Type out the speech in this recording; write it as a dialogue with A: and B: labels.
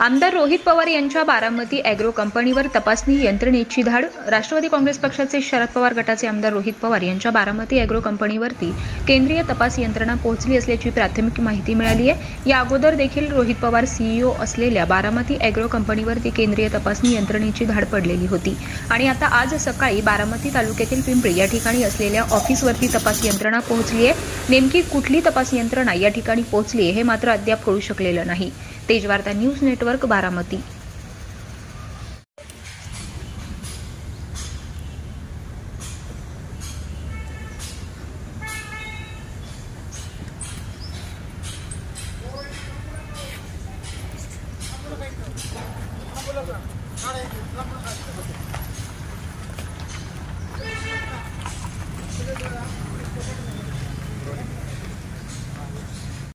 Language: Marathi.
A: आमदार रोहित पवार यांच्या बारामती अॅग्रो कंपनीवर तपासणी यंत्रणेची धाड। राष्ट्रवादी काँग्रेस पक्षाचे शरद पवार गटाचे आमदार रोहित पवार यांच्या बारामती अॅग्रो कंपनीवरती केंद्रीय तपास यंत्रणा पोहोचली असल्याची प्राथमिक माहिती मिळाली आहे। या अगोदर देखील रोहित पवार सीईओ असलेल्या बारामती अॅग्रो कंपनीवरती केंद्रीय तपासणी यंत्रणेची धाड पडलेली होती आणि आता आज सकाळी बारामती तालुक्यातील पिंपरी या ठिकाणी असलेल्या ऑफिसवरती तपास यंत्रणा पोहोचली आहे। नेमकी कुठली तपास यंत्रणा या ठिकाणी पोहोचली हे मात्र अद्याप कळू शकलेलं नाही। Tejvarta news network Baramati.